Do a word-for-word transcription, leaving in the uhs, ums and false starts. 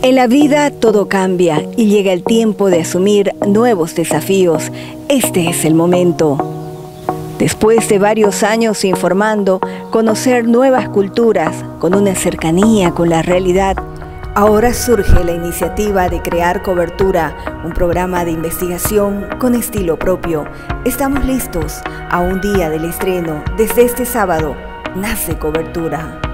En la vida todo cambia y llega el tiempo de asumir nuevos desafíos. Este es el momento. Después de varios años informando, conocer nuevas culturas con una cercanía con la realidad, ahora surge la iniciativa de crear Cobertura, un programa de investigación con estilo propio. Estamos listos a un día del estreno. Desde este sábado nace Cobertura.